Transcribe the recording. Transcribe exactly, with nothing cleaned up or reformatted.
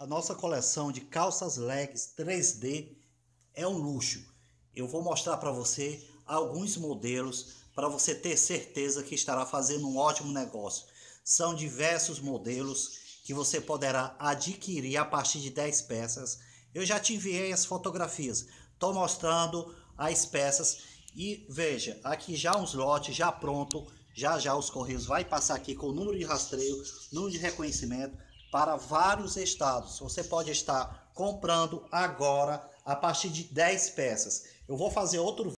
A nossa coleção de calças legs três D é um luxo. Eu vou mostrar para você alguns modelos para você ter certeza que estará fazendo um ótimo negócio. São diversos modelos que você poderá adquirir a partir de dez peças. Eu já te enviei as fotografias. Estou mostrando as peças e veja, aqui já uns lotes já pronto. Já já os Correios vai passar aqui com o número de rastreio, número de reconhecimento para vários estados. Você pode estar comprando agora a partir de dez peças. Eu vou fazer outro